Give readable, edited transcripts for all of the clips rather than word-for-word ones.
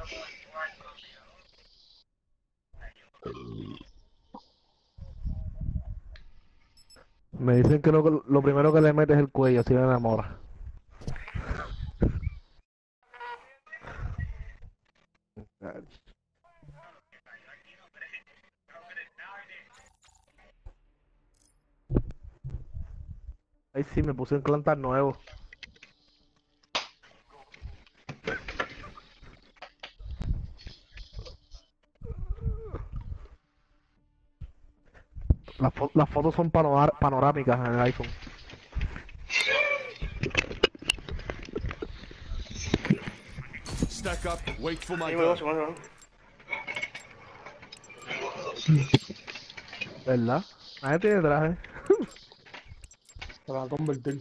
Me dicen que lo primero que le metes es el cuello, si le enamora. Ay, sí, me puse un clan tan nuevo. Las fotos son panorámicas en el iPhone. Stack up, wait for my Sí, go. bueno. ¿Verdad? Nadie tiene traje. Se va a convertir.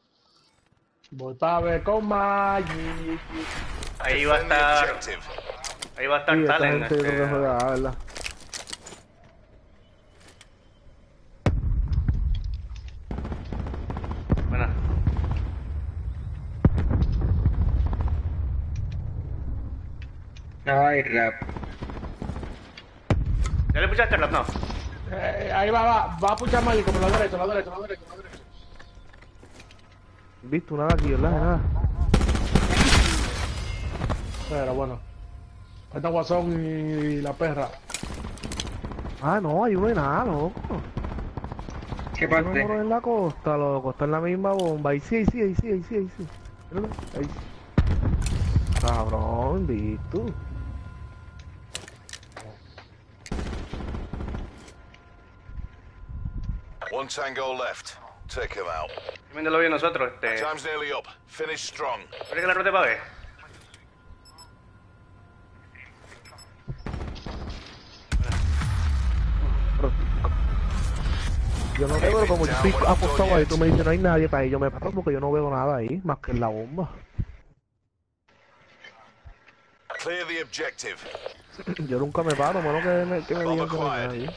Botabe con Maggi. Ahí va a Defend the estar. objective. Ahí va a Sí, estar esta Talent. gente yo creo que juega, ¿verdad? Bueno. Ay, rap. ¿Ya le pusiste el rap? No. Ahí va a puchar Maggi como la derecha. Visto nada aquí, ¿verdad? Nada. Pero bueno. Esta Guasón y la perra. Ah, no, hay uno de nada, loco. ¿Qué Uno parte? moro en la costa, loco. Está en la misma bomba. Ahí sí. Míralo, ahí sí. Cabrón, visto. One tango left. Take him out. Viéndolo bien nosotros. Time's nearly up. Finish strong. ¿Quieres que la rote para ver? Yo no veo, pero como yo estoy apostado ahí, tú me dices no hay nadie para ahí. Yo me paro porque yo no veo nada ahí, más que en la bomba. Clear the objective. Yo nunca me paro, menos que me digan que no hay nadie.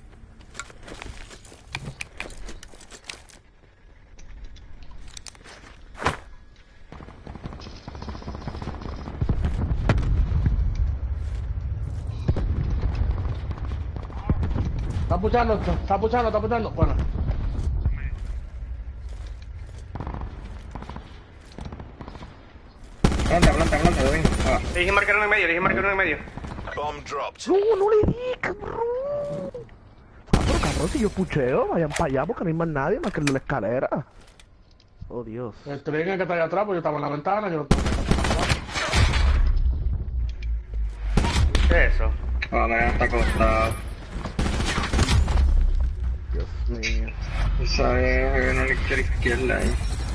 Está puchando. Bueno. Planta, lo vengo. Ah. Le dije marcar uno en medio. Bomb dropped. No le di, cabrón. Ah, pero cabrón, si yo pucheo, vayan para allá porque no hay más nadie más que el de la escalera. Oh, Dios. El tren que está allá atrás, pues yo estaba en la ventana. ¿Qué es eso? Ah, me está acostado. Dios mío. Esa es una lectura izquierda ahí.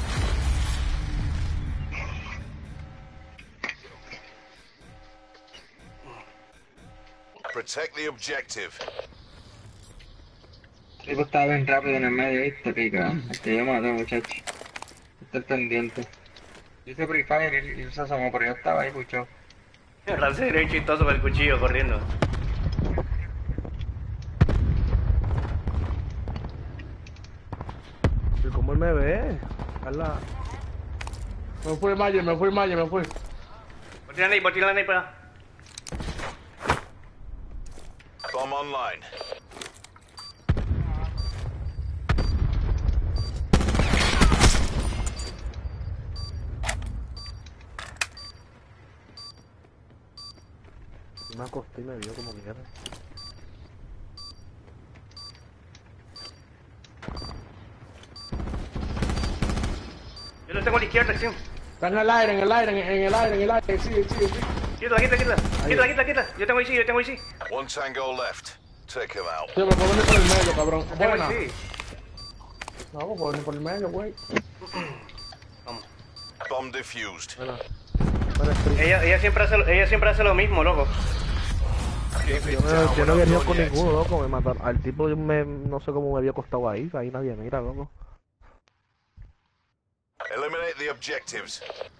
Protect the objective. El tipo estaba bien rápido en el medio, ¿viste? Pica. Yo maté, muchacho. Está pendiente. Yo hice Free Fire y se asomó, pero yo estaba ahí, pucho. El rap se dio chistoso con el cuchillo corriendo. ¿Y cómo él me ve? Carla. Me fui Maggi. Voy a tirar ahí para allá. Bomb online. Me acosté y me vio como mierda. Yo lo tengo a la izquierda, acción. Está en el aire. Sí. Quítala. Yo tengo ahí sí. One tango left. Take him out. Sí, me puedo venir por el medio, cabrón. Tengo Buena. ahí sí. No, puedo venir por el medio, güey. Vamos. Bomb defused. Bueno, stream. Ella siempre hace lo mismo, loco. Keep it Yo down. no We're había not ido done con yet. ninguno, loco. Me mataron. Al tipo no sé cómo me había acostado ahí nadie mira, loco. Eliminate the objectives.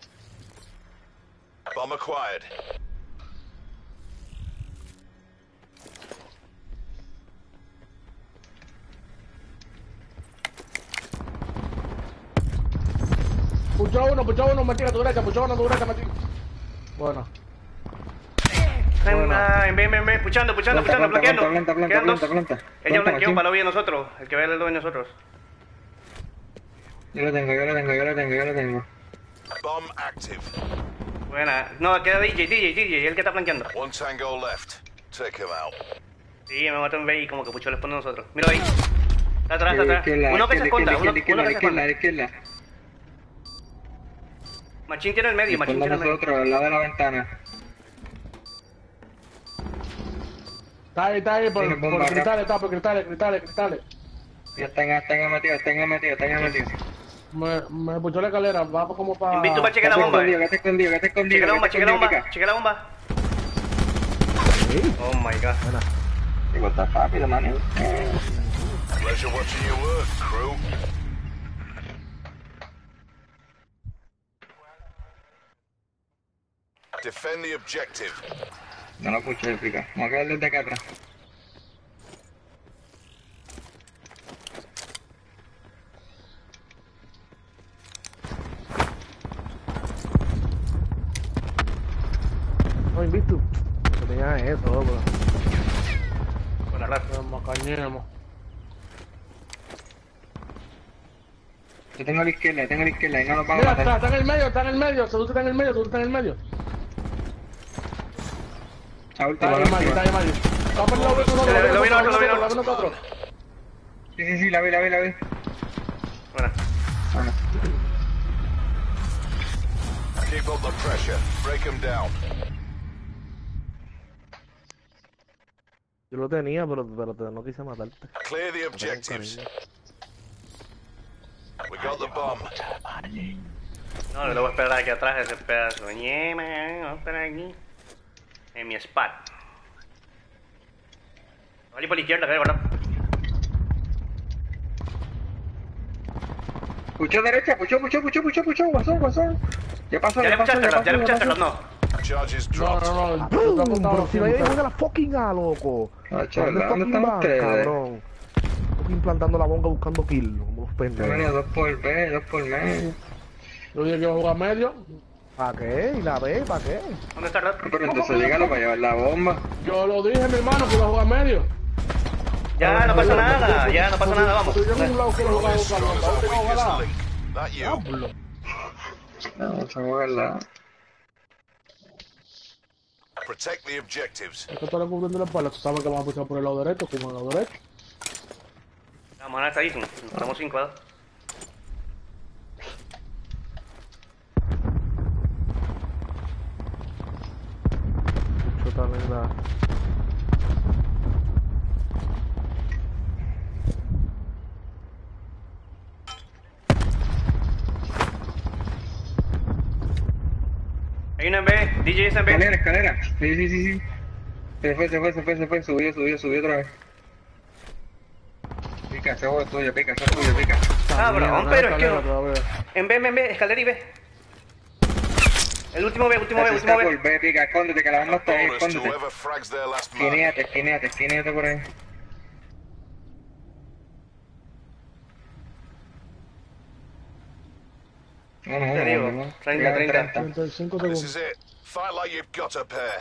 Bomb acquired. Puchó uno, mentira, tu derecha, Martín. Bueno. en B, puchando, bloqueando. Quedan dos. Planta. Ella blanqueó para lo bien nosotros. El que ve el lobby de nosotros. Yo lo tengo. Bomb active. Buena. No, queda DJ, el que está flanqueando. One tango left. Take him out. Sí, me mató en B y como que puchó el spawn de nosotros. Mira ahí. Está atrás. Uno que se esconda, uno que se esconda. Izquierda. Machín tiene el medio, Machín tiene el medio. Nosotros, al lado de la ventana. Está ahí, por cristales. Ya están metidos. Me puchó la escalera, va como para... Invito para chequear la bomba. Quédate escondido. Chequea la bomba. Oh my god. Digo, está rápido, man. Pleasure watching your work, crew. Defend the objective. No lo puché, pica. Vamos a quedar desde acá atrás. No, invito. Que tenía eso, bro. Con la rata. Nos macañemos. Yo tengo la izquierda, y no nos vamos a Mira, matar. está en el medio, seguro que está en el medio. A última, Está ahí, Mario. Vamos a poner Lo vi nosotros. Sí, la vi. Buena. Bueno. Keep up the pressure. Break him down. Yo lo tenía, pero no quise matarte. Clear the objectives. We got the bomb. No, lo voy a esperar aquí atrás ese pedazo. Vamos a esperar aquí. En mi spot. Vale por la izquierda, ¿verdad? Pucho derecha, guasón. Ya pasó. Ya le puchaste, no. Charges No, dropped. Pero si no hay de la fucking A, loco. ¿Dónde están ustedes? Cabrón. Fucking plantando la bonga buscando kill, como los Yo pendejos. venía 2 por B, 2 por medio. Yo dije que iba a jugar medio. ¿Para qué? ¿Y la B? ¿Para qué? ¿Dónde está el rato? Pero entonces dígalo para llevar la bomba. Yo lo dije, mi hermano, que iba a jugar medio. Ya no pasa nada, vamos. Yo en un lado quiero jugar Destroy un those cabrón. weakest link. That you. Diablo. Vamos a jugarla. Protect the objectives. Es que tú le cubriendo la espalda, tú sabes que vamos a puchar por el lado derecho, como el lado derecho. Vamos a estar ahí, estamos 5 a 2. Mucho también la... Hay uno en B, DJ es en B. Escalera. Sí. Se fue. Subió otra vez. Pica, ese juego es tuyo, pica. Cabrón, pero es que no. En B, escalera y B. El último B. Está por B, pica, escóndete, que la bomba está ahí, Bonus to escóndete. whoever frags their last man. Esquinéate por ahí. Te digo, 30. 35 This segundos. is it. Fight like you've got a pair.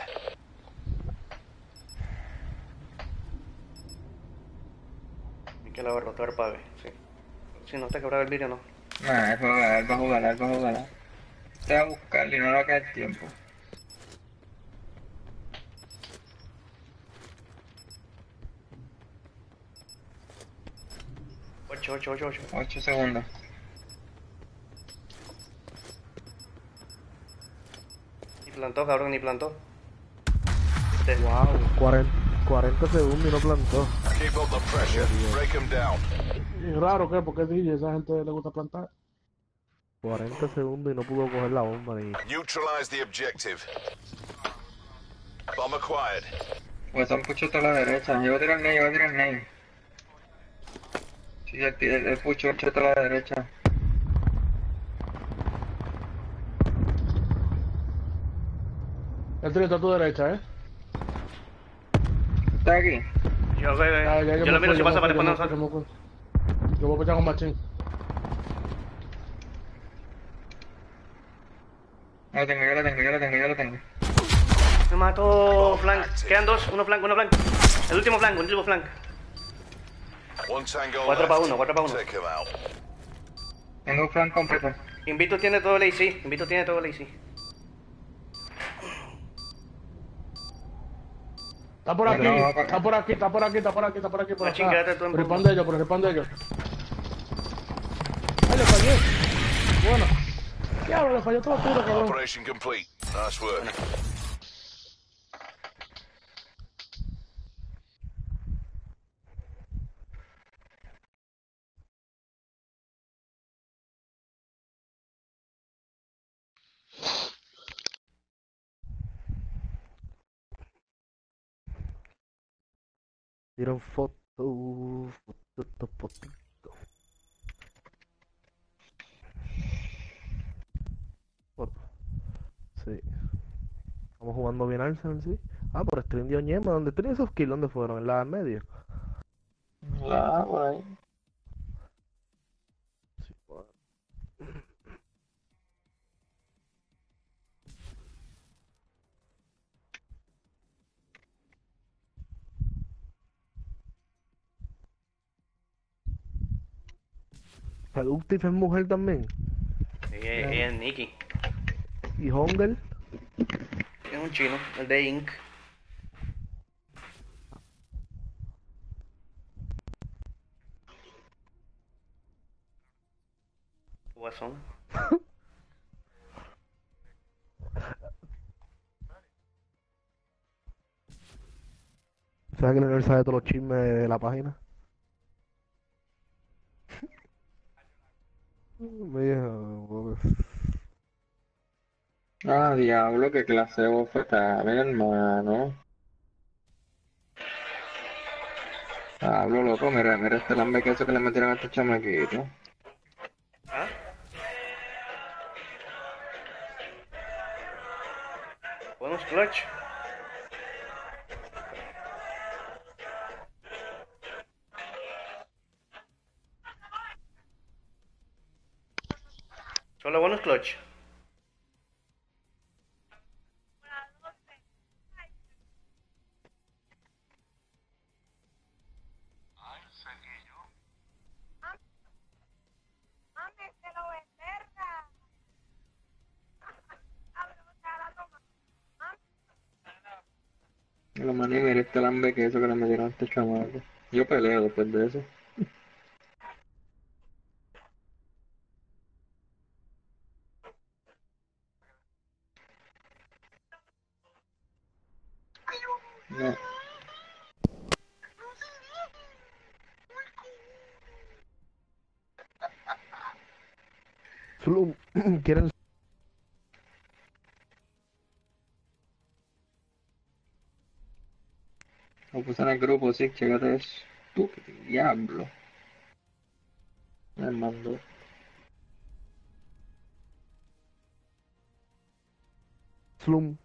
Hay que la va a rotar para B, sí. Si no está quebrado el vídeo, no. Nah, él va a jugar. Te va a buscar y no le va a caer tiempo. Ocho. 8 segundos. Ni plantó, cabrón, ni plantó. Wow, 40 segundos y no plantó. Keep up the pressure. Break him down. Es raro, ¿qué? Porque DJ, esa gente le gusta plantar. 40 segundos y no pudo coger la bomba ni... Neutralize the objective. Bomb acquired. Pues son puchos a la derecha. Yo voy a tirar el nade. Sí, el pucho a la derecha. El tiro está a tu derecha, ¿eh? ¿Está aquí? Yo lo miro si pasa para responder nosotros. Yo voy a pechar con machín. Yo lo tengo. Me mató flank. Quedan dos, uno flank, uno flank. El último flank. One tango 4 para left. 1, 4 para 1. Take him out. Tengo un flank completo. Invito tiene todo el AC. Invito tiene todo el AC. Está por aquí, No, está por aquí, está por aquí, está por aquí, está por aquí, por Machín, acá. quédate tú en Por el punto. pan de ellos, por el pan de ellos. ¡Ay, le fallé! Bueno. Diablo, le falló todo el tiro, cabrón. Operation complete. Nice work. Dieron fotito. Foto. Sí. Estamos jugando bien Arsenal, sí. Ah, por Stream dio Ñema. ¿Dónde tenía esos kills? ¿Dónde fueron? ¿En la media? Ah, por ahí. Sí, bueno. Seductive es mujer también. Ella es Nicky. Y Hunger. Es un chino, el de Inc. Guasón. ¿Sabes que él sabe todos los chismes de la página? Mira, pues. Ah, diablo, qué clase de bofetada, mi hermano. Hablo loco, mira este lambe queso que le metieron a este chamaquito. ¿Ah? Buenos clutch. Solo buenos clutch. Lo maní, mira este lambe queso que le metieron a este chamaco. Yo peleo después de eso. No. Slum. ¿Quieren? Lo puse en el grupo, sí, chécate eso. Tú, qué diablo. Me mandó. Slum.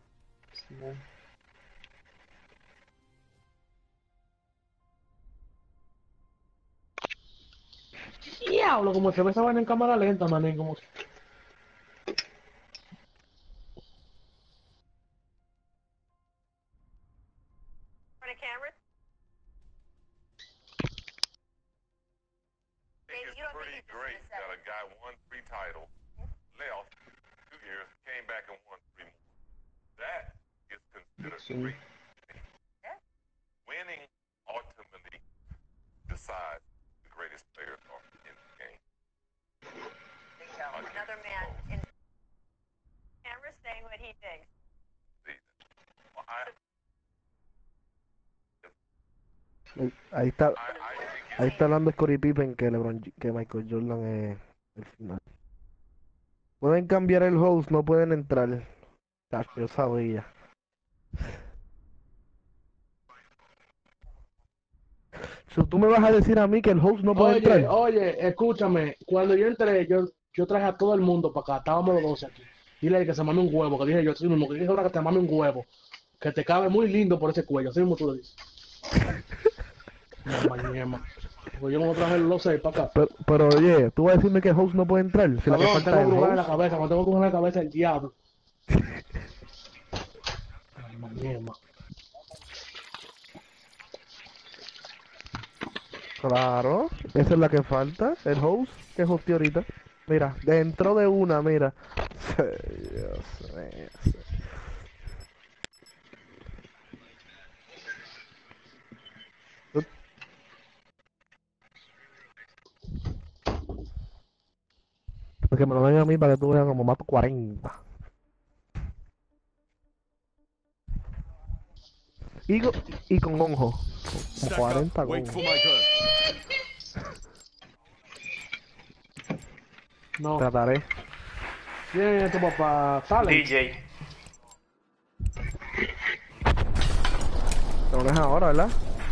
Diablo, como se ve esa vaina en cámara lenta, manín, como... Think it's pretty great. Got a guy won 3 titles, left 2 years, came back and won 3 more. That is considered Sí. great. Winning ultimately decides the greatest players are in the game. Another man in camera saying what he thinks. Well, Ahí está. I think Ahí está hablando Scottie Pippen que que Michael Jordan es el final. Pueden cambiar el host, no pueden entrar. Yo sabía. So, tú me vas a decir a mí que el host no puede Oye, entrar. oye, escúchame. Cuando yo entré, yo traje a todo el mundo para acá. Estábamos los 12 aquí. Dile que se mame un huevo. Que dije yo, así mismo, que dije ahora que te mame un huevo. Que te cabe muy lindo por ese cuello. Así mismo tú lo dices. No, mañema. Pues yo no traje los 6 para acá. Pero oye, tú vas a decirme que el host no puede entrar. Si la que Cabrón, falta tengo es el brujas en la host. cabeza. Cuando tengo brujas en la cabeza, el diablo. Ay, Ñema. Claro, esa es la que falta. El host que hosteó ahorita. Mira, dentro de una, mira. Dios mío. Porque me lo den a mí para que tú veas como mato 40. Y, y con onjo. Como Stack 40 up, wait con for my turn. No. Trataré. ¿Quién es tu papá? Talent. DJ. Pero no es ahora, ¿verdad?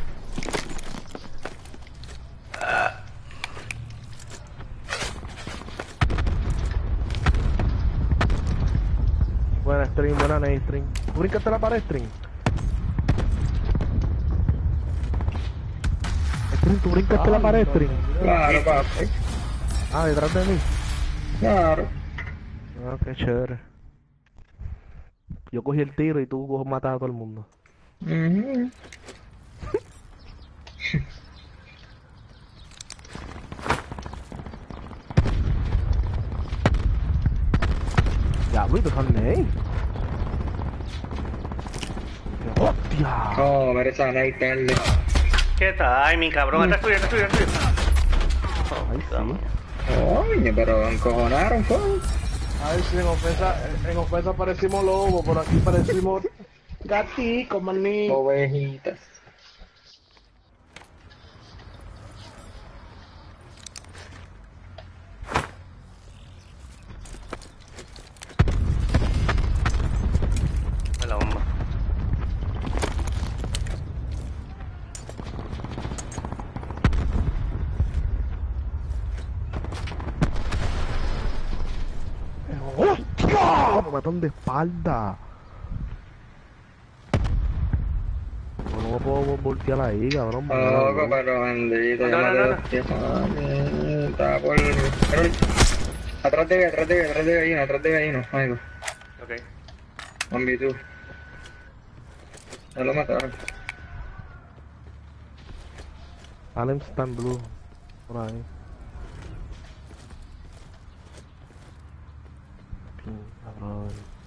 Buena stream, buena night stream. ¿Tú brincaste la pared, stream? Stream, ¿tú brincaste la pared, stream? Claro, papi. Ah, detrás de mí. Claro. Ah, qué chévere. Yo cogí el tiro y tú matas a todo el mundo. Ujú. Diablo, y te salen ahí. ¡Hostia! Oh, merece a Night tarde. ¿Qué timing, cabrón? Atrás tuyo, atrás tuyo, atrás tuyo. Ahí sí. Oye, pero encojonaron, fue. Ay, sí, en ofensa parecimos lobos, por aquí parecimos gaticos, maní. Ovejitas. De la bomba. ¡Hostia! Me matan de espalda. No me puedo voltear ahí, cabrón. Loco, pero bendito, No, ya no, maté no, los pies. Estaba por... Atrás de gallino, atrás de gallino, amigo. Ok. One v2. Ya lo mataron. Allen está en blue. Por ahí. Cabrón.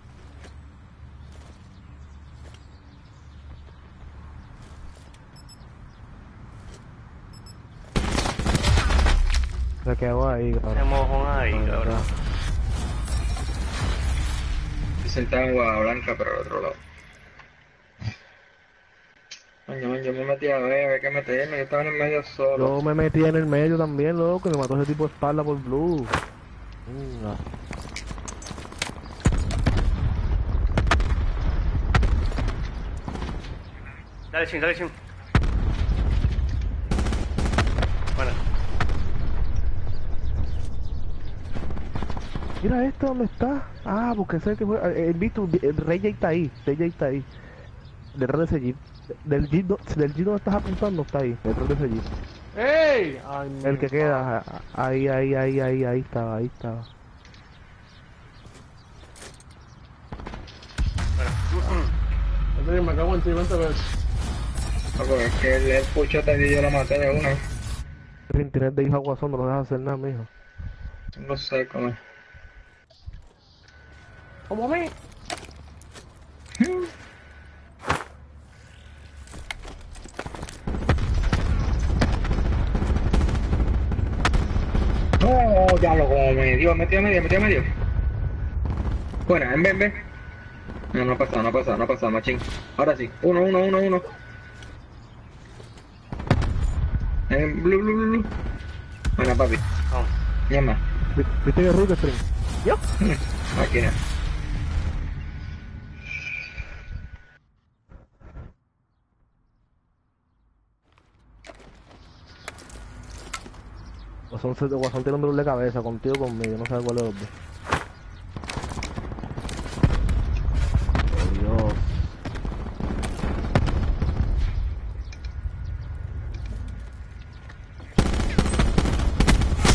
Se quedó ahí, Se cabrón. mojó ahí, cabrón. Estoy sentado en Guada Blanca, pero al otro lado. Coño, yo me metí a ver qué meterme, yo estaba en el medio solo. Yo me metí en el medio también, loco, y me mató ese tipo de espalda por blue. Venga. Dale, chin, dale, chin. Bueno, Mira esto, ¿dónde está? Ah, porque sé que fue. El visto, el Rey J está ahí. Rey J está ahí. Detrás de ese jeep. Del jeep, del jeep donde estás apuntando está ahí. Detrás de ese jeep. ¡Ey! Ay, El que queda. Ahí estaba, ahí estaba. Entonces me cago en ti 20 veces. Loco, es que el pucho te dio, yo lo maté de una. El internet de hija Guasón no lo deja hacer nada, mijo. No sé cómo. ¿Cómo a mí? No, ya lo como me dio, metí a medio. Buena, en vez. No ha pasado, machín. Ahora sí, uno. Blue. Buena, papi. vamos. Llama. ¿Viste que ruido, stream? ¿Yo? Máquina. Guasón tiene un dolor de cabeza, contigo o conmigo, no sabe cuál de los dos. Oh, Dios.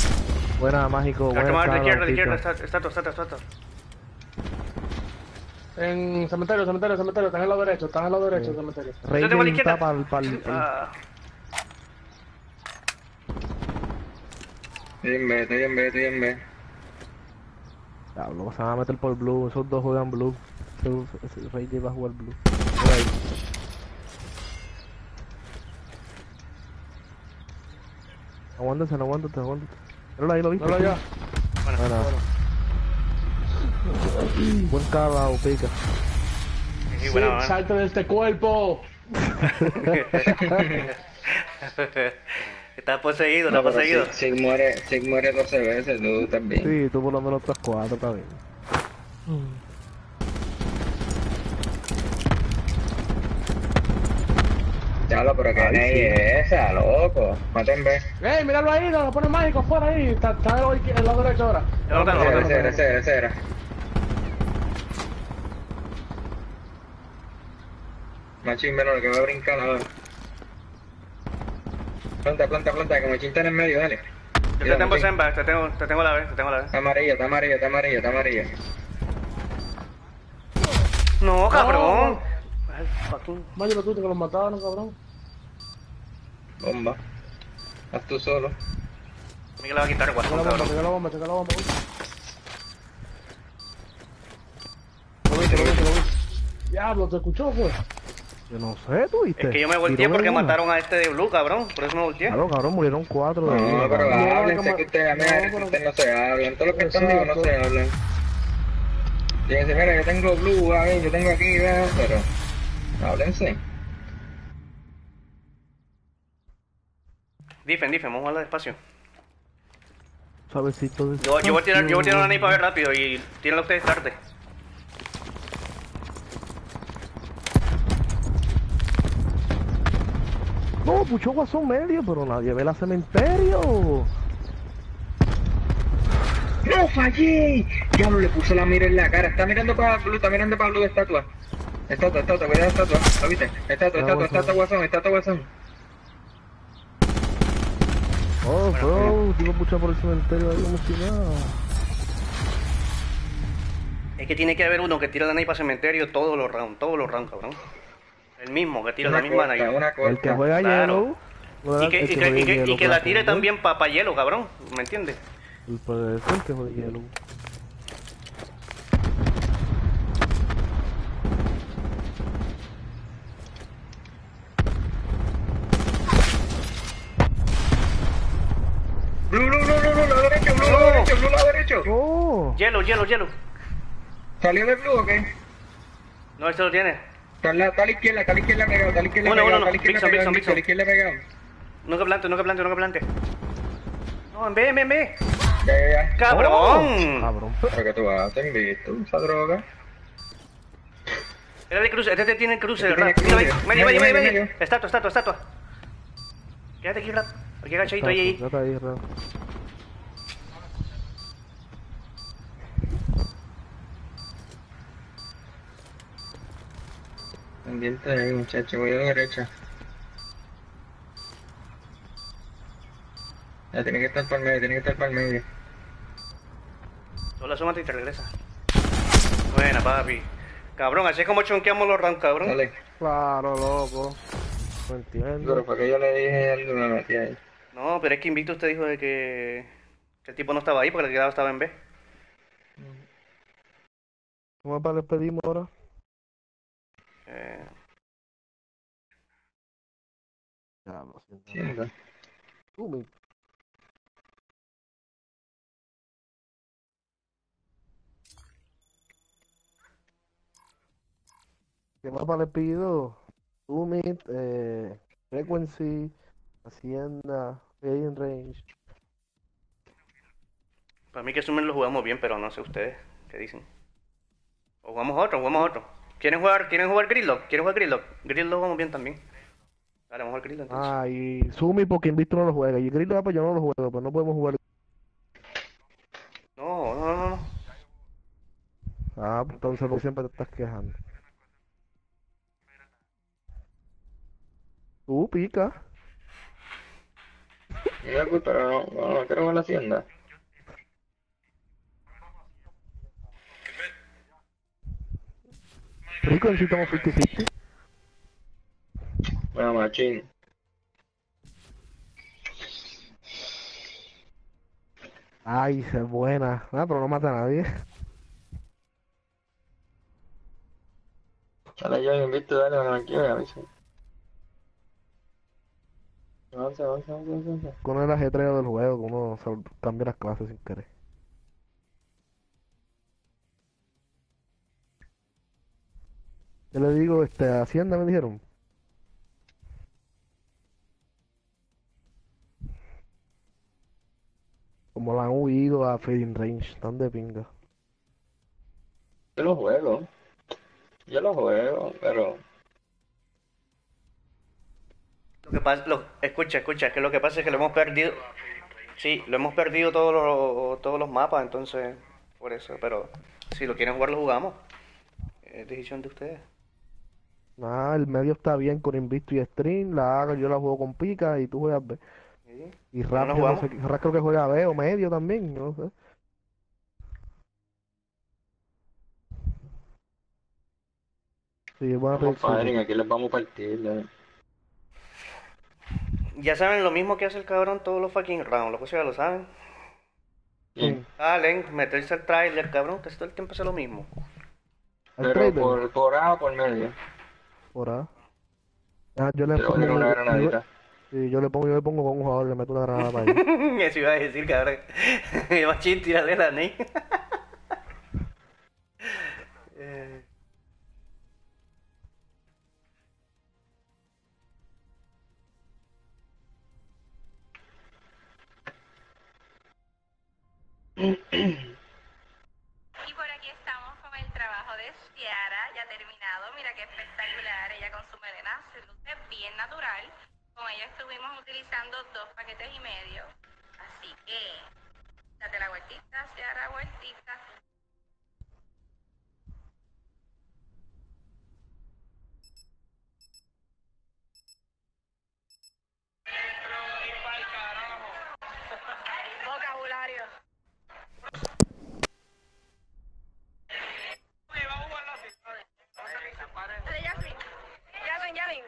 Buena, mágico, La buena. cámara de la izquierda, Tito. está. En cementerio, cementerio, cementerio. Están en el lado derecho, están en el lado derecho, cementerio. Rey Yo tengo a la está izquierda. para Ah, Estoy en B, estoy en B, estoy en B. Diablo, se van a meter por blue, esos dos juegan blue. Ese Rey va a jugar blue. Por ahí. Aguántate, aguántate, aguántate. Míralo ahí, lo viste. Míralo allá. bueno. Bueno. Buen calado, pica. Sí, Sí, bueno, bueno. salte de este cuerpo. Está poseído, está No, pero poseído. Sig muere 12 veces, tú también. Sí, tú por lo menos otras 4 también. Chalo, pero que Ay, ney sí. es esa, loco. Maten B. ¡Ey, míralo ahí! Lo pone mágico fuera ahí. Está en el lado derecho ahora. Yo lo tengo, lo tengo. Ese era. Machín, menos que va a brincar ahora. Planta, que Machín está en el medio, dale. Yo Mira, te tengo Machín. Semba, te tengo la vez, te tengo la vez. Está amarilla. No, cabrón. Ay, fucking. Mágico tú, que los mataron, cabrón. Bomba. Haz tú solo. Miguel le va a quitar el Checa guasón, la bomba, cabrón. checa la bomba, checa la bomba. Lo vi. Diablo, ¿te escuchó, pues? Yo no sé, tú viste. Es que yo me volteé Tiró porque una. mataron a este de Blue, cabrón. Por eso me volteé. Claro, cabrón, murieron 4 de No, vida, pero cabrón. háblense como- que ustedes, no, mira, pero- ustedes no se hablan. Todos los que están vivos no Exacto. se hablan. Díganse, mira, yo tengo blue, a ver, yo tengo aquí, ¿verdad? Pero háblense. Difen, vamos a jugarla despacio. Suavecito de Yo voy a tirar una nipa a ver rápido y tírenla ustedes tarde. No, puchó guasón medio, pero nadie ve la cementerio. ¡No fallé! Diablo, le puso la mira en la cara. Está mirando para blue de estatua. Estatua, cuidado, estatua. ¿Lo viste? Estatua, guasón. Oh, bro, digo pucha por el cementerio ahí como si nada. Es que tiene que haber uno que tira la nipa al cementerio todos los rounds, cabrón. El mismo, que tira la misma nipa. Una corta. El que juega Claro. hielo. Y que la tire también para hielo, cabrón. ¿Me entiendes? Puede ser que juegue hielo. Blue, lado derecho. Oh, Hielo. ¿Salió de blue o qué? No, este lo tiene. Está a la izquierda pegado, Uno. a Vixen. la izquierda pegado. No que plante. No, ve. Ya. ¡Cabrón! cabrón. Pero que tú haces, visto, esa droga. Era de cruce, este tiene cruce, Este ¿verdad? tiene Mira, cruce. medio. Medio. Estatua. Quédate aquí, rap. Aquí agachadito ahí. Trata ahí, Rafa. Pendiente ahí, muchacho, voy a la derecha. Ya, tiene que estar para el medio, Solo asómate y te regresa. Buena, papi. Cabrón, así es como chonqueamos los rounds, cabrón. Dale. Claro, loco. No entiendo. Pero porque yo le dije algo, me metí ahí. No, pero es que Invictus te dijo de que el tipo no estaba ahí porque el que estaba en B. ¿Cómo para despedimos ahora? Ya, lo siento. Siendo. Mi ¿Qué mapa le pido? Summit, Frequency, Hacienda, Alien Range. Para mí que Summon lo jugamos bien, pero no sé ustedes qué dicen. O jugamos otro. ¿Quieren jugar Gridlock? Gridlock vamos bien también. Dale, vamos a jugar Gridlock entonces. Ah, y Summit porque Invicto no lo juega. Y Grillo, pues yo no lo juego, pues no podemos jugar. No. Ah, pues entonces pues siempre te estás quejando. Tú, pica. Mira, pues, pero no quiero ver la hacienda. Rico, necesitamos 50-50. Bueno, machín. Ay, esa es buena. Ah, pero no mata a nadie. Dale, yo invito, dale, tranquilo, y avisa. Avanza. Con el ajetreo del juego, que uno cambia las clases sin querer. Yo le digo, Hacienda me dijeron. Como la han huido a Fading Range, tan de pinga. Yo lo juego, pero... Lo que pasa, escucha, que lo que pasa es que lo hemos perdido. Sí, lo hemos perdido todos los mapas, entonces, por eso, pero si lo quieren jugar, lo jugamos. Es decisión de ustedes. Nada, el medio está bien con Invicto y Stream, la A yo la juego con Pica y tú juegas B. ¿Sí? Y ¿No Rap, nos yo no jugamos? sé, Rap creo que juega B o medio también, no sé. Sí, buena Vamos predicción. firing, aquí les vamos a partir, Ya saben lo mismo que hace el cabrón todos los fucking rounds, lo que sea, lo saben. Sí. Salen, meterse al trailer, cabrón, que todo el tiempo hace lo mismo. El Pero trailer, por A o por medio. por A. Ah, yo le Yo le voy a tirar una granadita. sí, yo le pongo con un jugador, le meto una granada para ahí. Eso iba a decir, cabrón. Machín, tírale la ney. Y por aquí estamos con el trabajo de Ciara, ya terminado. Mira qué espectacular, ella con su melena se luce bien natural. Con ella estuvimos utilizando 2 paquetes y medio. Así que, date la vueltita, Ciara, vueltita. Vocabulario. Dale, Yasmin.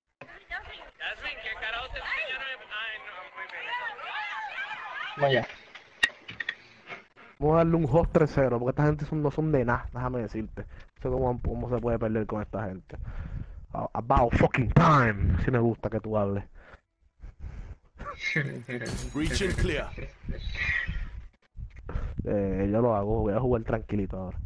Vamos allá. Vamos a darle un host 3-0, porque esta gente no son de nada, déjame decirte. No sé cómo se puede perder con esta gente. About fucking time, si me gusta que tú hables. Breach and clear. Yo lo hago, voy a jugar tranquilito ahora.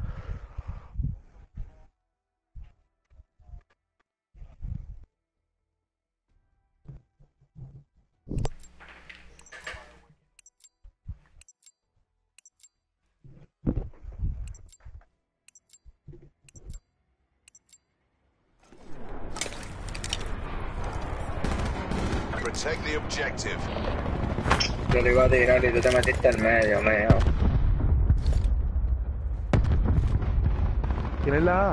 Protect the objective. Yo le iba a tirar y tú te metiste al medio, meo. ¿Quién es la A?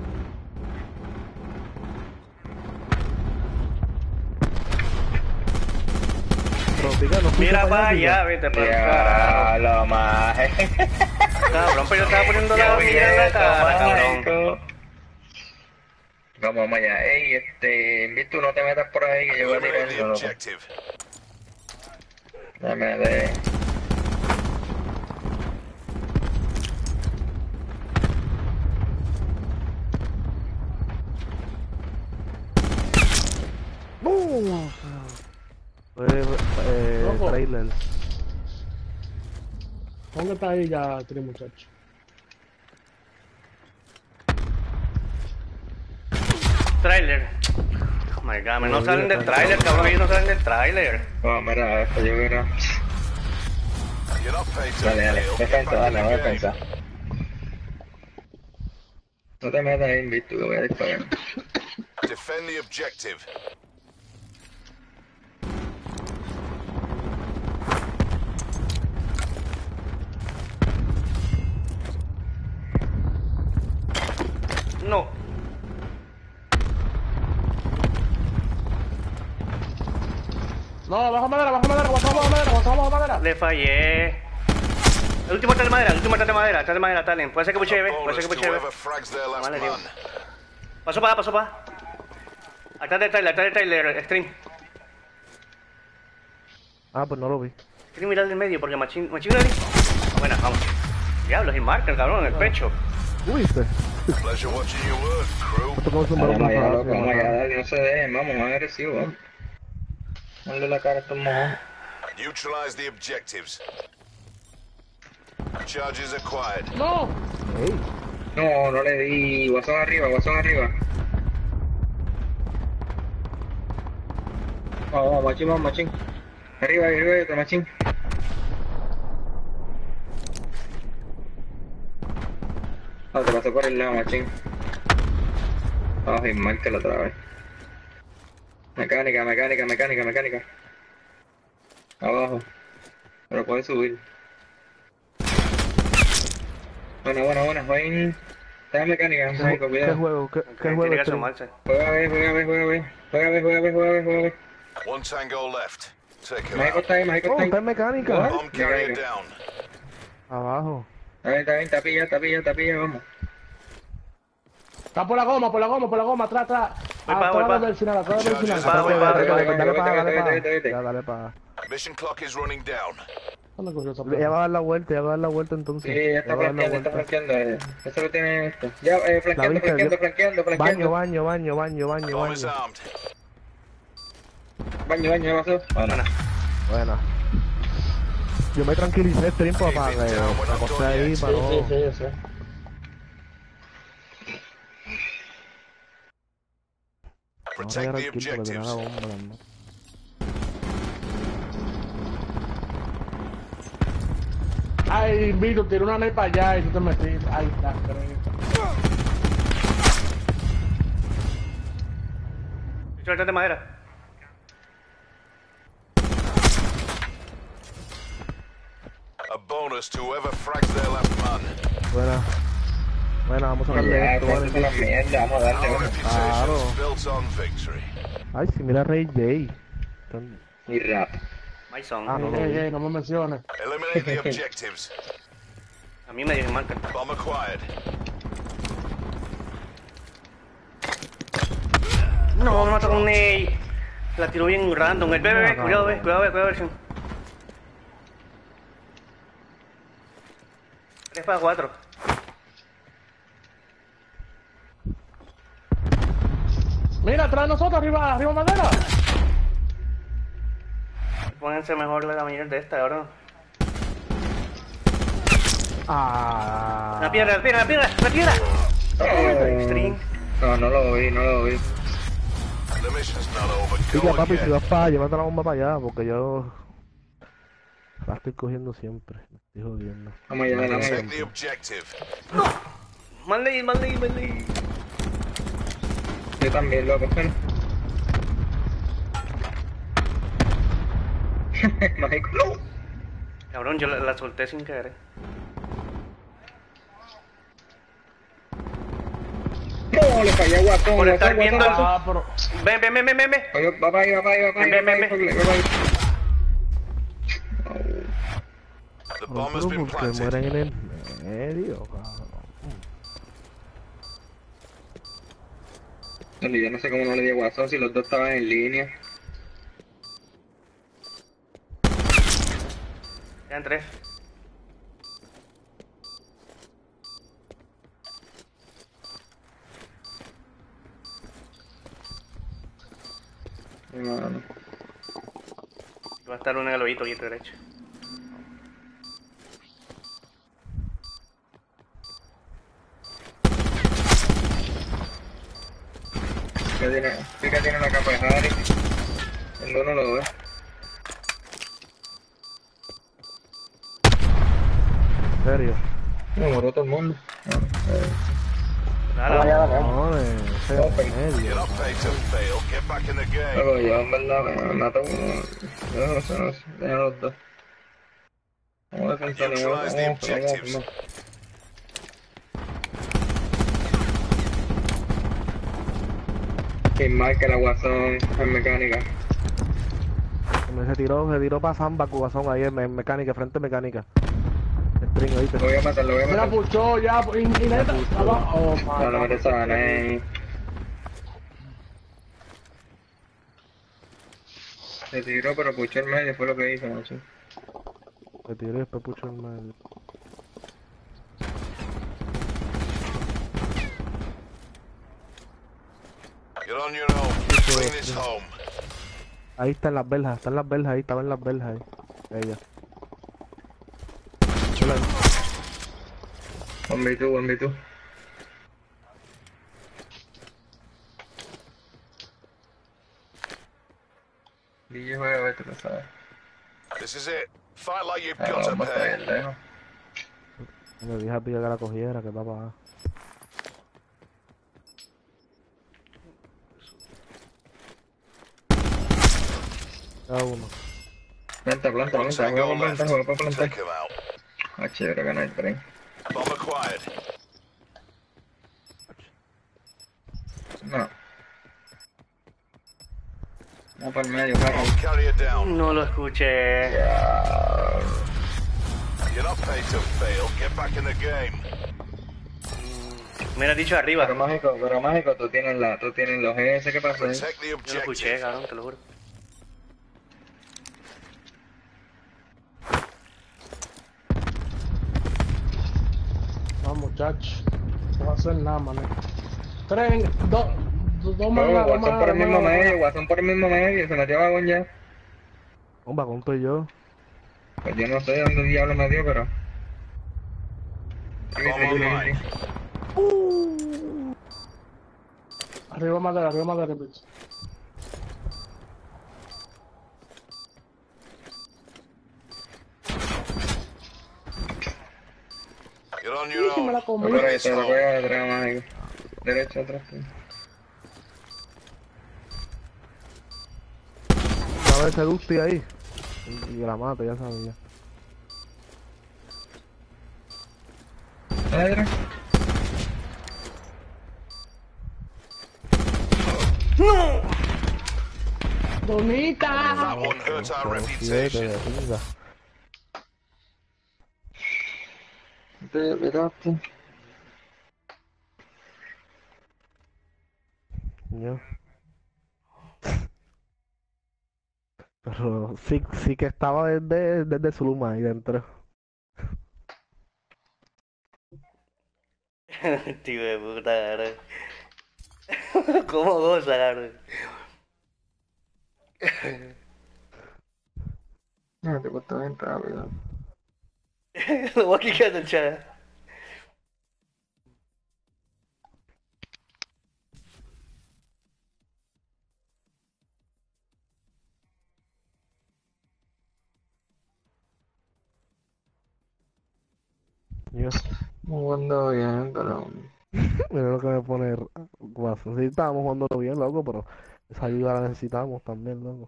Pero, pica, no fuiste Mira para allá, allá, vete para el Ya, carajo. lo más. Cabrón, pero yo estaba poniendo la mira en la cara, cabrón. Vamos allá. Ey, Visto, no te metas por ahí que yo voy a tirar Eliminate the eso, loco. objective. Dame de... ¡Bum! Loco. Trailer. ¿Dónde está ahí ya, tres muchachos? Trailer. Oh my god, no salen del trailer, cabrón, ellos no salen del trailer. Oh, mira, esto yo creo... You're not paid to Dale, fail. defensa, Back dale, in no the game. defensa. No te metas ahí, Visto, que voy a disparar. Defend the objective. No. No, baja madera, baja madera. Le fallé. El último está de madera, Talen. Puede ser que buchee, puede ser que Bonus to buchee. whoever frags their last Vale, tío. man. Pasó para allá, pasó para allá. Atrás del trailer, Stream. Ah, pues no lo vi. Stream mirar del medio porque Machín no es ahí. Bueno, vamos. Diablo, es marca, cabrón, en el pecho. ¿Viste? Pleasure watching your work, crew. Esto como un Vamos allá, balón loco, vamos allá, dale, no se dejen, vamos, más agresivo, vamos. Dale la cara a estos mojones. Neutralize the objectives. Charges acquired. ¡No! Ey, No, no le di. Guasón arriba, guasón arriba. Vamos, machín, vamos, machín. Arriba, arriba, otro machín. Ah, te pasó por el lado, machín. Ay, márcala otra vez. Mecánica, mecánica, mecánica, mecánica. Abajo. Pero puede subir. Buena, buena, buena, Juan. Está mecánica, Michael, ¿qué cuidado. juego? ¿Qué Tiene juego que este? asomarse. Juega B, juega B, juega B. Juega B, juega B, juega B, juega B. One tango left. Take him Michael out. está ahí, Michael Oh, está está en ahí. mecánica. Bomb carrier down. Abajo. Está bien, tapilla, tapilla, tapilla, vamos. Está por la goma, atrás, atrás. Voy pa, Atrás voy pa. del final, atrás del final. Pa, voy pa, Dale, voy dale, dale, para, vete, dale, vete, vete, vete. para. Ya, dale para. Mission clock is running down. ¿Dónde cogió esa Ya va a dar la vuelta, ya va a dar la vuelta entonces. Sí, ya está va a dar la flanqueando, está vuelta. flanqueando. Eso lo tiene esto. Ya, flanqueando, viste, flanqueando, yo- flanqueando, Baño, flanqueando. baño, baño, baño, baño, Bomb is baño. armed. Baño, baño, ya pasó. Bueno, Buena. Yo me tranquilicé este tiempo para que me acosté ahí para no... yo sé. no Protect regar the el quinto, que tenía la objectives. bomba, las manos. Ay, Vito, tiró una nepa allá y tú te metiste. Ahí está, creo. suéltate de madera. A bonus to whoever frags their last man. Buena. Buena, vamos a darle Ya, esto, ponte la vale. mierda, vamos a darle, Our vamos. reputation is Claro. built on victory. Ay, si mira Ray J. Están- Y rap. Mason. Ah, no lo vi. No me menciones. Eliminate the objectives. A mí me marcan. Bomb acquired. No, me mató con un ney. La tiró bien random. El bebé, No, cuidado, no. cuidado, versión. 3 para 4. Mira, atrás de nosotros, arriba madera. Pónganse mejor la mierda esta, ahora. Ah. La piedra. String. No, no lo vi, no lo vi. The mission's not over. Diga, Go papi, si again. vas para allá, llévate la bomba para allá, porque yo la estoy cogiendo siempre. Me estoy jodiendo. Vamos allá, vamos allá. Protect the objective. Mal leí. Yo también, loco. Mágico. ¡No! Cabrón, yo la solté sin querer. No, le fallé a Guasón. Por estar Guasón, viendo Guasón, Ah, pero... Ven. Oye, va para ahí, va para ahí, va para ahí, va para ahí, va para ahí. The No, bomb has pero been porque planted. mueren en el medio, cabrón. Dale, yo no sé cómo no le di a Guasón si los dos estaban en línea. Quedan 3. No. Va a estar uno en el lobito y el derecho. Pica tiene una capa de Harry. El no lo ve. En serio. Me murió todo el mundo. Dale. No, ese Open. en You're medio. not paid to fail. Get back in the game. Luego yo en verdad me mató uno. Yo no sé, tenía los dos. Vamos a defensar y Neutralize the objectives. Sin marca la Guasón en mecánica. Se tiró para Samba, Cubazón, ahí en mecánica, frente mecánica. String, ahí te... Lo voy a matar, lo voy a Mira, matar. puchó ya. Y neta. Oh, No, no me te sanes. Se tiró, pero puchó el medio, fue lo que hizo, macho. Me tiré después pucho en medio. Get on your own. Bring this home. Ahí están las verjas ahí, estaban las verjas ahí. Ella. Hola. One v 2. Guille juega, vete, lo sabes. This is it. Fight like you've Ah, got to vamos a pay. ir lejos. Me dije a Pilla que la cogiera, que va para. Cada uno. Planta, One juega tango por left. planta, juega por planta. Take him out. Ah, chévere, gana el tren. Bomb acquired. No. Vamos para el medio, Carlos. Bomb carrier down. No lo escuché. You're not paid to fail. Get back in the game. Me lo has dicho arriba. Pero mágico, tú tienes los GS, ¿qué pasó? Protect the Yo lo escuché, objective. cabrón, te lo juro. No, muchachos. No va a hacer nada, man. Tres, dos No, más nada, Guasón por el mismo medio, Guasón por el mismo medio, se metió vagón ya. Hombre, ¿con estoy yo? Pues yo no sé dónde diablo me dio, pero... Bomb online. Arriba madera, bitch. Get on your Sí, me la own. comí. Por ahí, te lo voy a atrás, mágico. Derecho, atrás. Sí. ¿Sabes ese Dusty ahí? Y la mata, ya sabía. ¿Atrás? ¡Bonita! That one hurt our reputation. De pinga. Te olvidaste. Ya. Pero sí que estaba desde Zuluma ahí dentro. Tío de puta, cabrón. ¿Cómo goza, cabrón? No, te costó bien rápido. Lo voy a quitar del chat. Yo. Jugando bien, pero... Mira lo que me pone Guaso. Sí, estábamos jugando bien, loco, pero esa ayuda la necesitamos también, loco.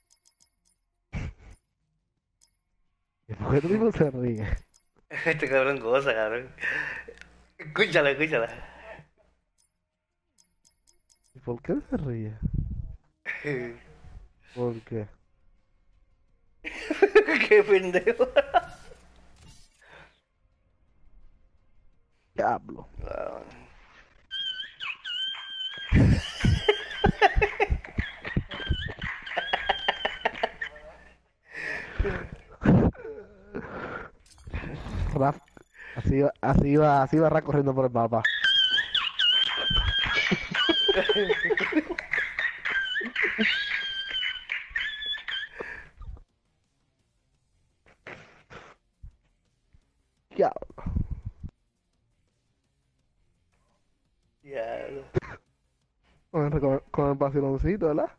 ¿Y por qué este tipo se ríe? Este cabrón goza, cabrón. Escúchala, escúchala. ¿Y por qué se ríe? ¿Por qué? Qué pendejo. Diablo. Wow. Raf, así va corriendo por el mapa. Diablo. Diablo. Con el vaciloncito, ¿verdad?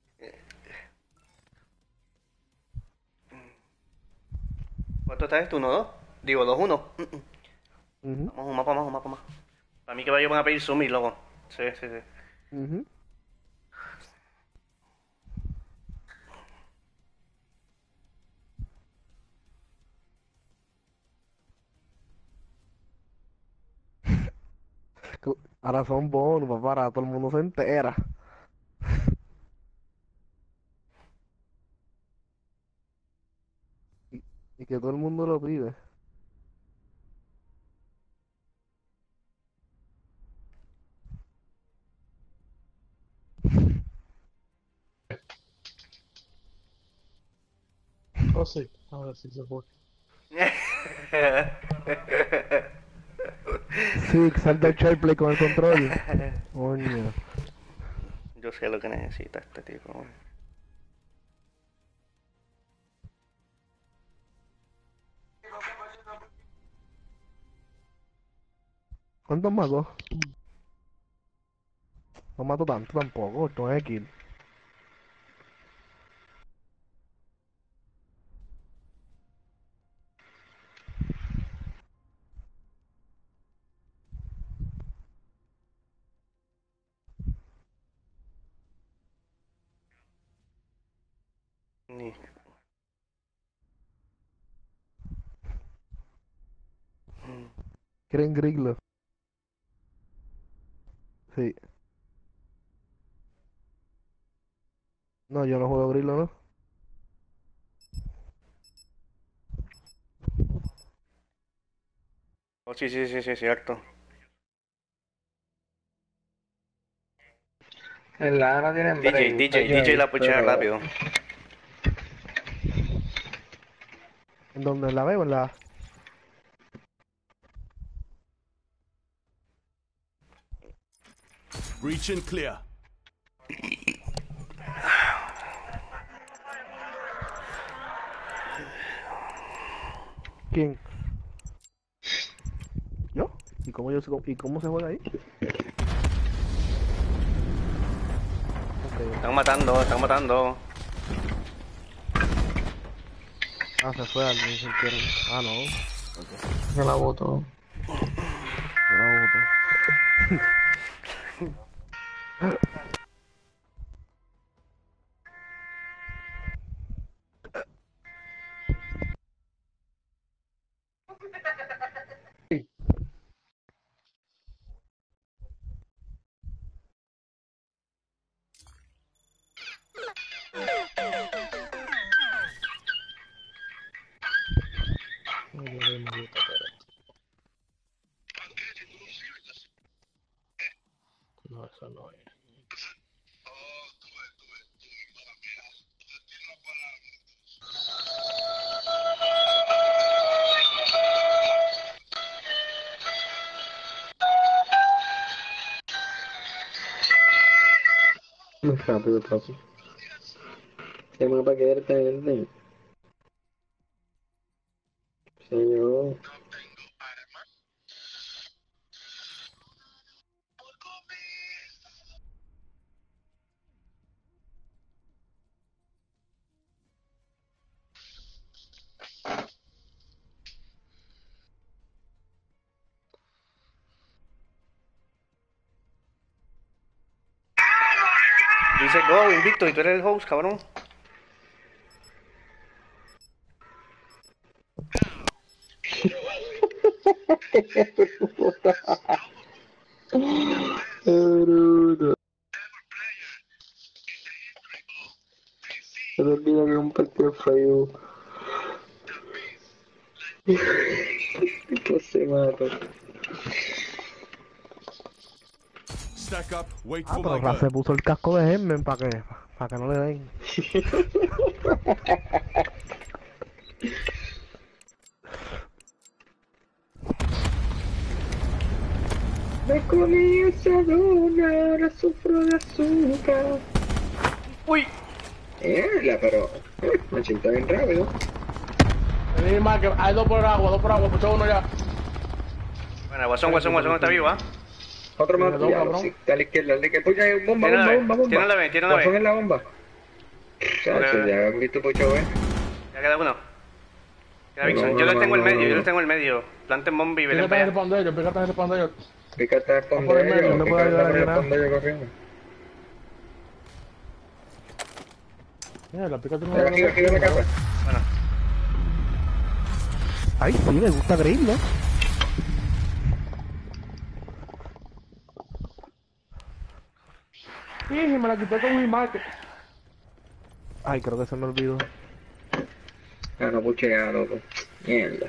¿Cuánto estás tú? ¿1-2? Digo, 2-1. Ujú, Vamos, un mapa más, un mapa más. Para mí que vayan a pedir Sumi, loco. Sí, sí, sí. ujú. Ahora son bonos, papá, ahora todo el mundo se entera. Y, y que todo el mundo lo pide. Oh, sí. Ahora sí se fue. Sí, salta el SharePlay con el control. Coño. Yo sé lo que necesita este tipo. ¿Cuántos mató? No mato tanto tampoco, 9 kills. Ni- ¿Quieren grillo? Sí. No, yo no juego grillo, ¿no? Oh, sí, sí, sí, sí, cierto. En la A no tienen break. DJ la puchea rápido. ¿En dónde? ¿En la B o en la A? Breach and clear. ¿Quién? ¿Yo? ¿Y cómo se juega ahí? Ok. Están matando, están matando. Ah, se fue alguien sin querer. Ah, no. Se la botó. Se la botó. No, eso no es. Muy rápido, papi. ¿Qué mapa quieres tener? Señor. Dice go, invicto, y tú eres el host, cabrón. Bruto. Se te olvida que es un partido feo. Que se mata. Stack up, wait Ah, for pero my Ra se gun. puso el casco de Hermen para que no le den. Me comí esa dona, ahora sufro de azúcar. Uy. Pero me siento bien rápido. Vení, más que hay dos por agua, pucha uno ya. Bueno, Guasón está vivo, ¿ah? Otro más, Dos, ya, cabrón. sí, dale izquierda, dale que pucha, bomba. Tiene la B. Guasón en la bomba. Chacho, ya han visto pucho, Ya queda uno. Queda Vixen. No, Yo les no, tengo el no, medio, no. yo les tengo el medio. Planten bomba y velen Pícate para en el allá. pandillo, pícate en el pandillo. Pícate a por el medio, no puedo ayudar a el llenar. pandillo corriendo. Mira, pícate en Aquí en la casa. Bueno, Ay, sí, me gusta grillo. Sí, me la quité con mi marca. Ay, creo que se me olvidó. Ah, no puchea, loco. Mierda.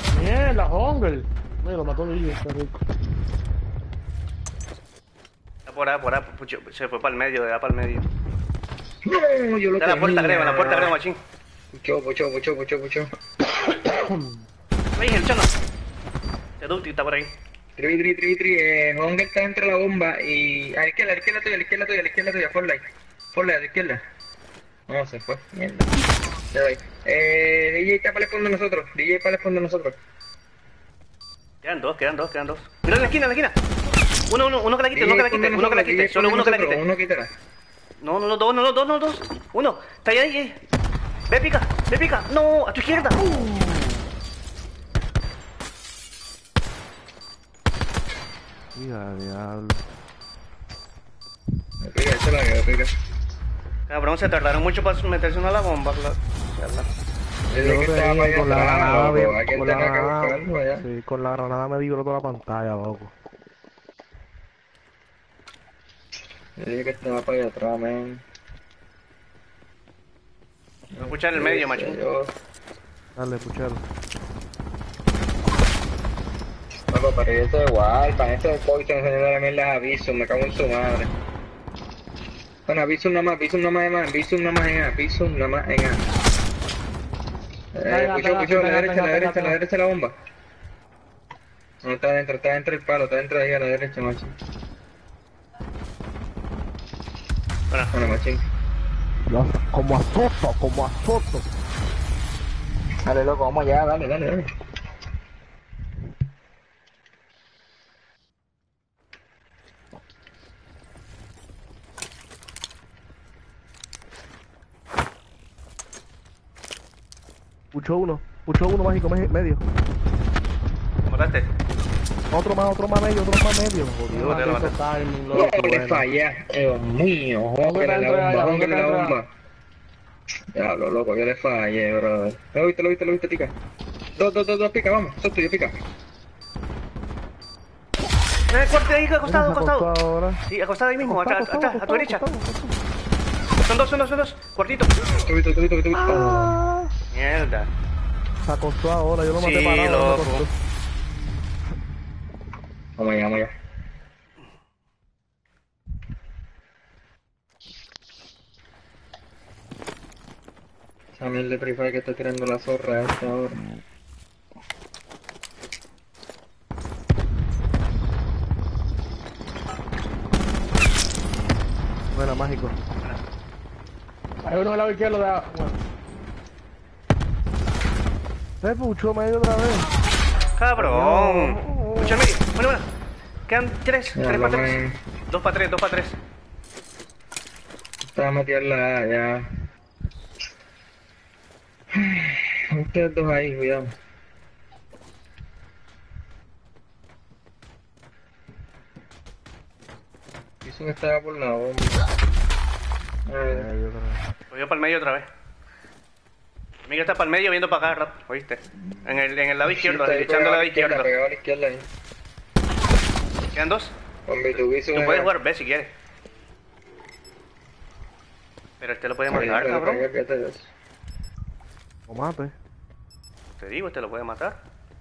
Mierda, Hunger. Mira, lo mató Guille, qué rico. Por ahí, pucho, se fue para el medio, para el medio. No, yo lo Está en la puerta, tenía. creo, en la puerta, creo, machín. Pucho. Ahí, el chano. El Duty está por ahí. Tri. Hunger está entre la bomba y... A la izquierda tuya, Fortnite, a la izquierda. No, se fue, mierda. Ya va ahí. DJ está para el fondo de nosotros. Quedan dos. Mira en la esquina. Uno que la quite, solo uno que la quite. Uno quitará. No, dos. Uno, está ahí. Ve, pica. No, a tu izquierda. Mira, diablo. Me pica. Cabrón, se tardaron mucho para meterse una a la bomba, ¿verdad? Desde que Yo estaba para tenía con la allá atrás, granada, loco. Aquí con tenía la que granada, buscarlo allá. sí, con la granada me vibró toda la pantalla, loco. Desde que estaba para allá atrás, men. Voy a escuchar el medio, macho. Dale, puchero. Loco, pero yo estoy igual, para este poison se me da la mierda a Aviso, me cago en su madre. Bueno, Aviso nada más en A. Pucho, a la derecha de la bomba. No, está dentro el palo, está dentro de ahí a la derecha, macho. Bueno, machín. Como a Soto. Dale, loco, vamos allá, dale. Pucho uno mágico medio. ¿Mataste? Otro más medio. Jodido, Mátalo, maldito mátalo. timing, No, loco, le bueno. fallé, Dios mío, Hunger en la bomba. Diablo, loco, yo le fallé, brother. Lo viste, pica. Dos, pica, vamos, sos tuyo, pica. Corte ahí, Mira, se acostado. acostó ahora. Sí, acostado ahí mismo, atrás, Acostado, a tu derecha. acostado. Son dos, cortito. Tuviste. Ah, Mierda. se acostó ahora, yo lo maté Sí, parado. no loco. se acostó. Vamos allá. Esa mierda de Free Fire que está tirando la zorra a esta hora. Bueno, mágico. Hay uno al lado izquierdo de... Bueno. Pucho medio otra vez. Cabrón. Escucha el medio. Bueno. Quedan tres Ya, para lo tres. ven. 2 para 3. Estaba metido la ya. Ustedes dos ahí, cuidado. Dicen que estaba por la bomba. Voy yo para el medio otra vez. Miguel está para el medio viendo para acá, ¿oíste? En el lado izquierdo, echando al lado izquierdo. Pegado a la izquierda ahí. Quedan 2. Hombre, tu viso. Tú puedes jugar B si quieres. Pero este lo puede matar, cabrón. O mate. Te digo, este lo puede matar.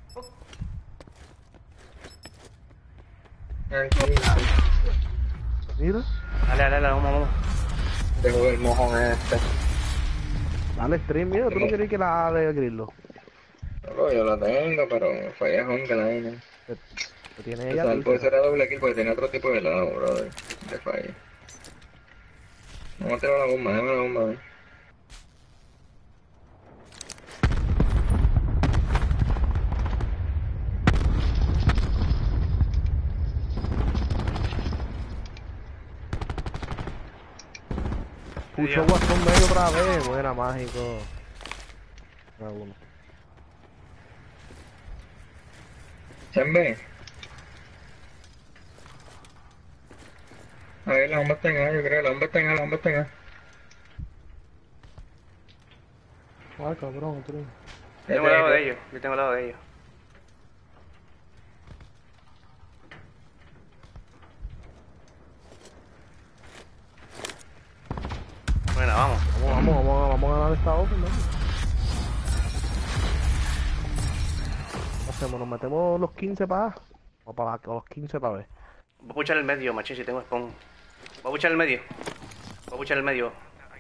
Mira. Dale, vamos. Dejo el mojón este. Dale stream, mira, tú no querías que la haga de Grillo. No, yo la tengo, pero me fallé Honka la vaina. Que tiene O ella. sea, tú, puede ser a doble kill porque tenía otro tipo de lado, brother. De fallé. Vamos a tirar la bomba, déjame la bomba, ven. Pucho guasón medio otra vez. Buena, mágico. Uno. Chambe. A ver, la bomba está en A, yo creo, la bomba está en A. Ay, cabrón, tú. Yo tengo el lado de ellos. Bueno, vamos. Vamos a ganar esta open, ¿no? ¿Qué hacemos? ¿Nos metemos los 15 para A? O para los 15 para B. Voy a puchar el medio, machín, si tengo spawn. Voy a puchar el medio. Voy a puchar el medio.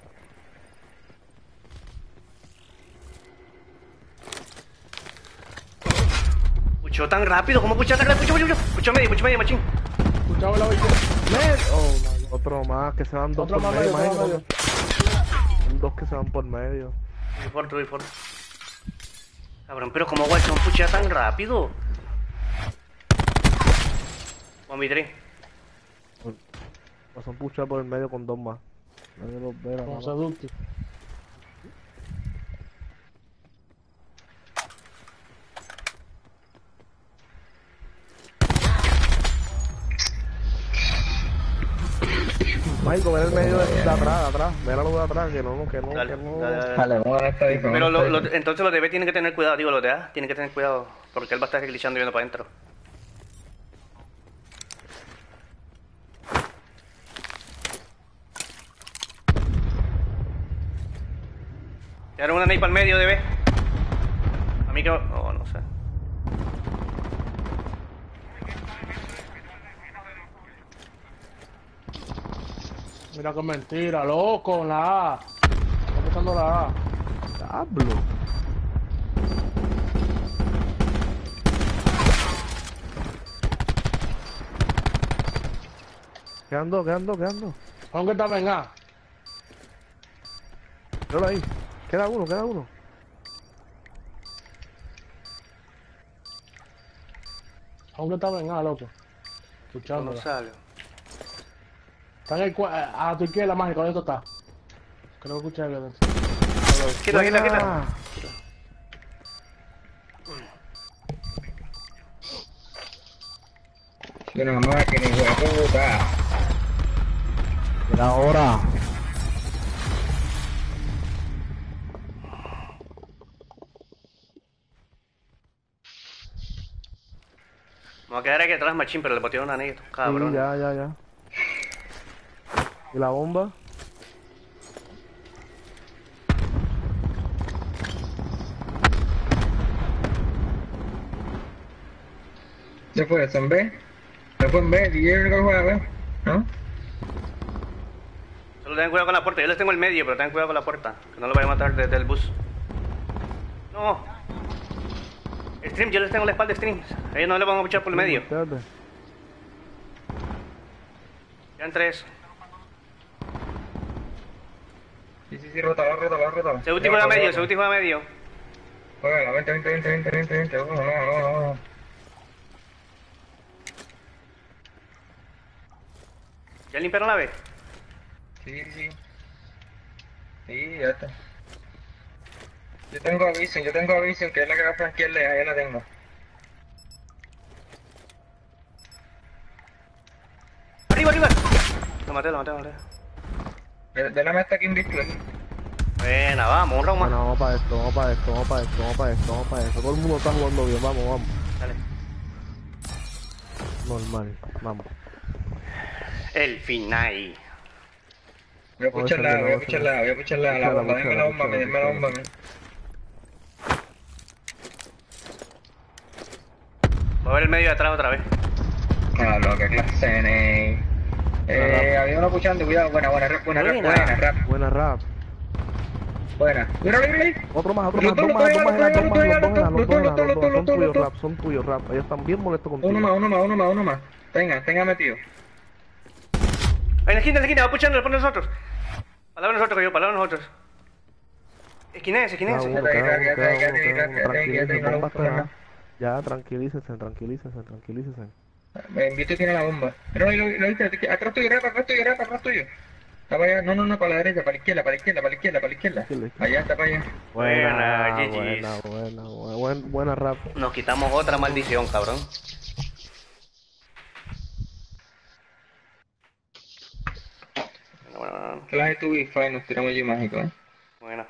Puchó tan rápido, ¿cómo puchó tan rápido? Puchó medio, machín. Escuchaba la vaina. Oh, my. Otro más, que se van dos Otro por más medio, medio, otro imagínate. Son dos que se van por medio. Voy por. Cabrón, pero ¿cómo Watson puchea tan rápido? Con mi 3. O son puchados por el medio con dos más. Nadie los ve, Como nada. seducto. Michael, ven el medio de atrás. Míralo de atrás, que no. Dale. Vale, vamos a dar esta vez. Pero entonces los de B tienen que tener cuidado, los de A tienen que tener cuidado, porque él va a estar glitchando y viendo para adentro. Tiraron una sniper al medio de B. A mí que... Oh, no sé. Mira qué mentira, loco, la A. Está empezando la A. Diablo. Quedando. Aunque está en A. Míralo ahí. Queda uno. Aunque está en A, loco. No Escuchándola. sale. Está en el a tu izquierda, mágico, ¿dónde está? Creo que escuché algo. Quita. Buena. Una máquina, hijo de puta. Era hora. Me voy a quedar aquí atrás, machín, pero le botearon una negra, cabrón. Sí, ya. ¿Y la bomba? ¿Se fue eso en B? ¿Se fue en B? ¿DJ no juega B? ¿No? Solo tengan cuidado con la puerta, yo les tengo el medio, pero tengan cuidado con la puerta, que no lo vaya a matar desde el bus. No. Stream, yo les tengo la espalda, Stream. A ellos no le van a puchar por el medio. Espérate. Quedan 3. Sí, rótala. Seguti juega medio. Juega, vente. Vamos. ¿Ya limpiaron la B? Sí. Sí, ya está. Yo tengo a Vision, que es la que va a franquearle, ya la tengo. ¡Arriba! Lo maté. Délame hasta aquí en display. Buena, vamos, un round más. Bueno, vamos para esto. Todo el mundo está jugando bien, vamos. Dale. Normal, vamos. El final. Voy a pucharla, la bomba, denme la bomba. Voy a ver el medio de atrás otra vez. Ah, lo que clase, ney. Había uno puchando, cuidado, buena rap. Buena rap. Míralo ahí. Otro más, Los dos, son tuyos, rap. Ellos están bien molestos contigo. Uno más. Tenga metido. En la esquina, va puchando, le pone nosotros. Palabra nosotros. Esquinense. Queda uno. Ya, tranquilícense. Me invito y tiene la bomba. Pero lo viste, atrás tuyo. Está para allá, no, para la derecha, para la izquierda. Allá, está para allá. Buena rap. Nos quitamos otra maldición, cabrón. Bueno. Clase tu Wi-Fi, nos tiramos allí mágico, Bueno.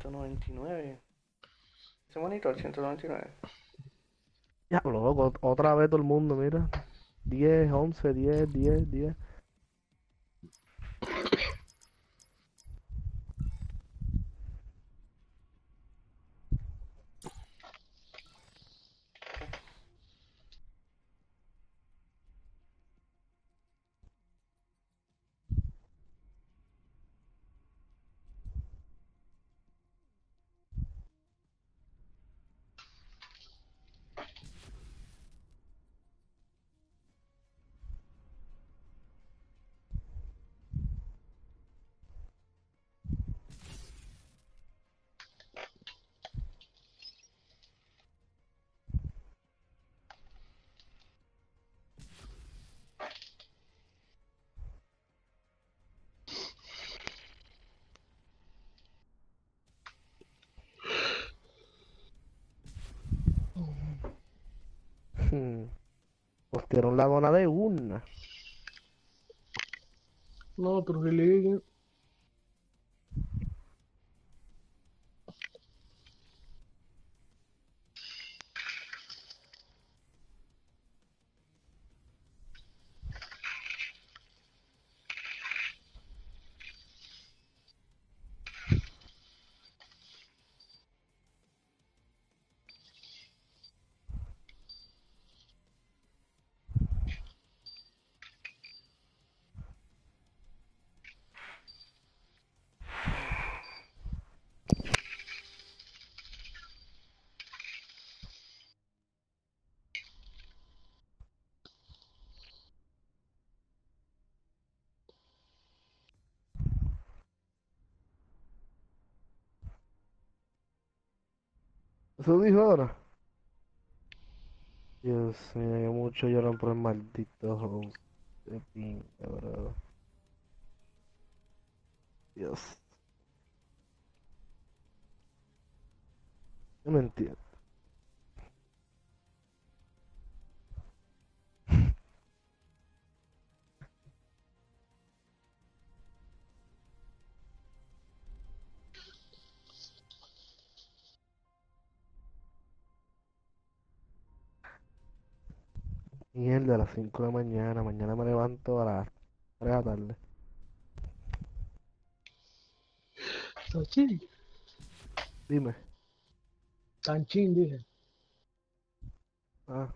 199. Ese monitor, 199. Ya, loco, otra vez todo el mundo, mira. 10, 11, 10, 10, 10. Postearon la dona de una. No, Trujillo. Eso dijo ahora. Dios mío, que mucho lloran por el maldito host. De pinga, bro. Dios. No me entiendo. Mierda, a las 5 de la mañana. Mañana me levanto a las 3 de la tarde. Tanchín. Dime. Tanchín, dije. Ah,